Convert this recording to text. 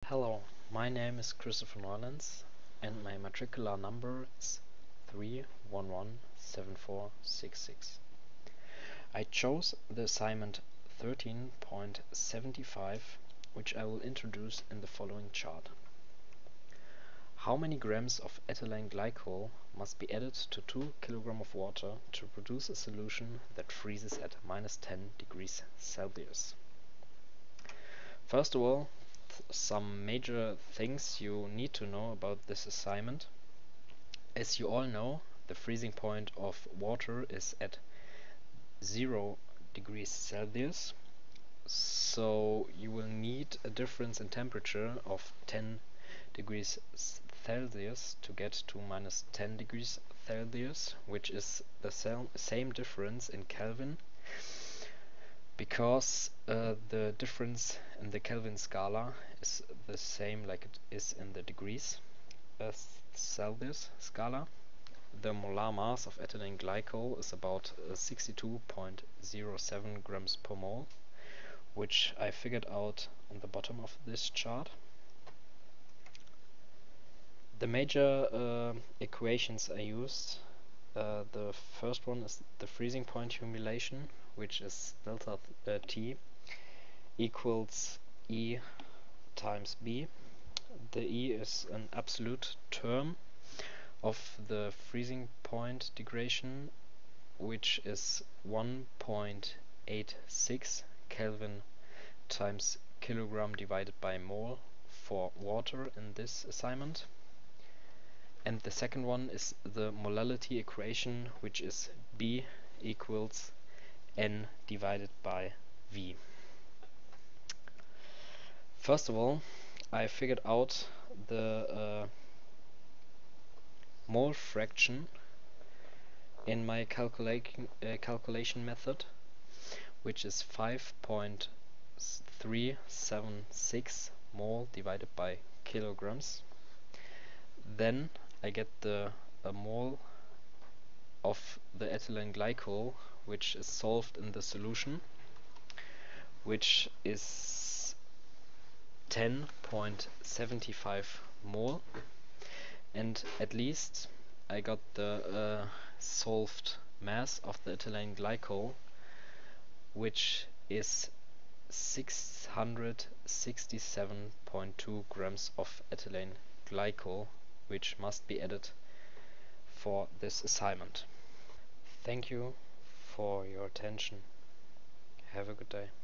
Hello, my name is Christopher Neulands and my matricular number is 3117466. I chose the assignment 13.75, which I will introduce in the following chart. How many grams of ethylene glycol must be added to 2 kg of water to produce a solution that freezes at -10 degrees Celsius? First of all, some major things you need to know about this assignment. As you all know, the freezing point of water is at 0 degrees Celsius, so you will need a difference in temperature of 10 degrees Celsius to get to -10 degrees Celsius, which is the same difference in Kelvin, because the difference in the Kelvin scala is the same like it is in the degrees Celsius scala. The molar mass of ethylene glycol is about 62.07 grams per mole, which I figured out on the bottom of this chart. The major equations I used, the first one is the freezing point humulation, which is delta T equals E times B. The E is an absolute term of the freezing point degradation, which is 1.86 Kelvin times kilogram divided by mole for water in this assignment. And the second one is the molality equation, which is B equals N divided by V. First of all, I figured out the mole fraction in my calculation method, which is 5.376 mole divided by kilograms. Then I get the mole of the ethylene glycol, which is solved in the solution, which is 10.75 mole, and at least I got the solved mass of the ethylene glycol, which is 667.2 grams of ethylene glycol, which must be added for this assignment. Thank you for your attention. Have a good day.